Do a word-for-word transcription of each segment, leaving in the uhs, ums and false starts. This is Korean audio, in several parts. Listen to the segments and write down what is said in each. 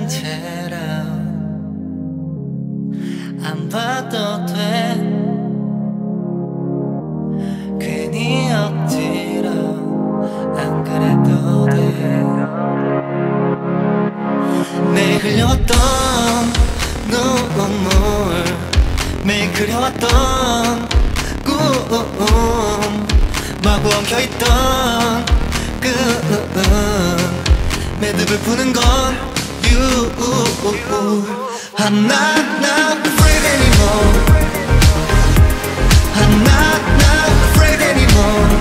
감은 채로 안 봐도 돼. 괜히 억지로 안 그래도 돼. 매일 흘려왔던 눈물, 매일 그려왔던 꿈, 마구 엉켜있던 끈, 매듭을 푸는 건 you. I'm not, not afraid anymore. I'm not, not afraid anymore.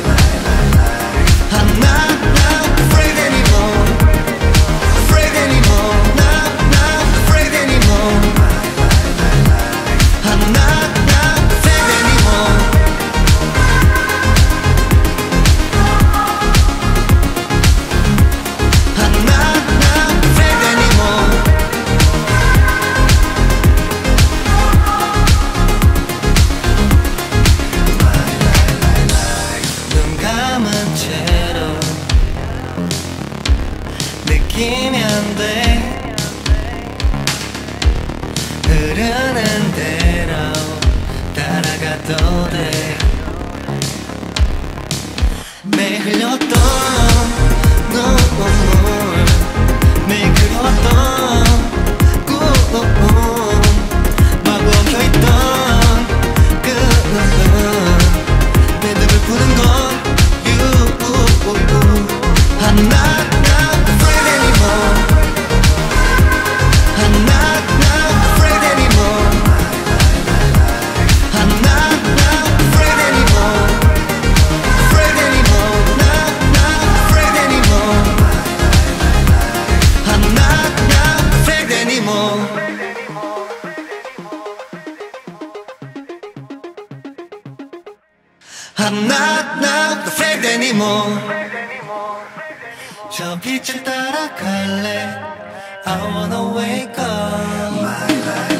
I'm not, not afraid anymore. Afraid anymore. Not, not afraid anymore. I'm not, not afraid anymore. I'm not, not afraid anymore. 눈 감은 채로 느끼면 돼. 흐르는 대로 따라가도 돼. 매일 흘렸던 눈물, 매일 그려왔던 꿈, 마구 엉켜있던 끈, 매듭을 푸는 건 you. I'm not, not afraid anymore. I'm not, not afraid anymore. I'm not, not afraid anymore. Afraid anymore. Not, not afraid anymore. I'm not, not afraid anymore. I'm not, not afraid anymore. 저 빛을 따라갈래. I wanna wake up.